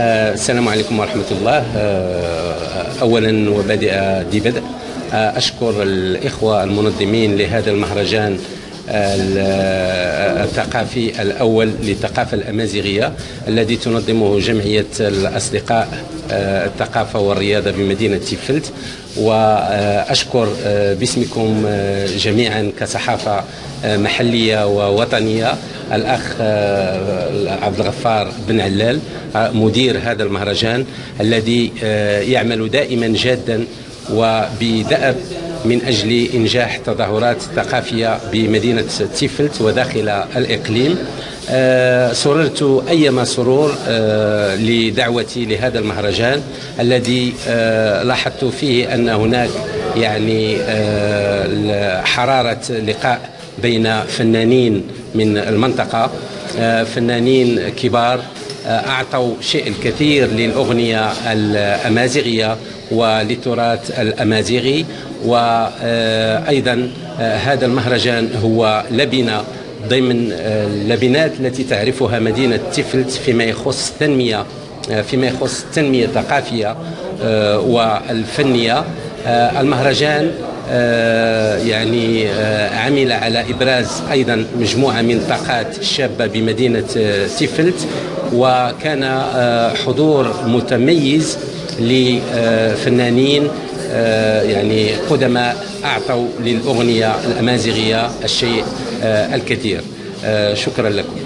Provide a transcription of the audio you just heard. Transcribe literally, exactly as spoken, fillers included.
السلام عليكم ورحمة الله. أولا وبادئ ذي بدء أشكر الإخوة المنظمين لهذا المهرجان الثقافي الأول للثقافة الأمازيغية الذي تنظمه جمعية الأصدقاء الثقافة والرياضة بمدينة تيفلت، وأشكر باسمكم جميعا كصحافة محلية ووطنية الأخ عبد الغفار بن علال مدير هذا المهرجان الذي يعمل دائما جادا وبدأب من أجل إنجاح تظاهرات ثقافية بمدينة تيفلت وداخل الإقليم. سررت أيما سرور لدعوتي لهذا المهرجان الذي لاحظت فيه أن هناك يعني حرارة لقاء بين فنانين من المنطقة، فنانين كبار أعطوا شيء الكثير للأغنية الأمازيغية وللتراث الأمازيغي. وأيضا هذا المهرجان هو لبنة ضمن اللبنات التي تعرفها مدينة تيفلت فيما يخص التنمية فيما يخص التنمية الثقافية والفنية. المهرجان يعني عمل على إبراز أيضا مجموعة من الطاقات الشابة بمدينة تيفلت، وكان حضور متميز لفنانين يعني قدماء أعطوا للأغنية الأمازيغية الشيء الكثير. شكرا لكم.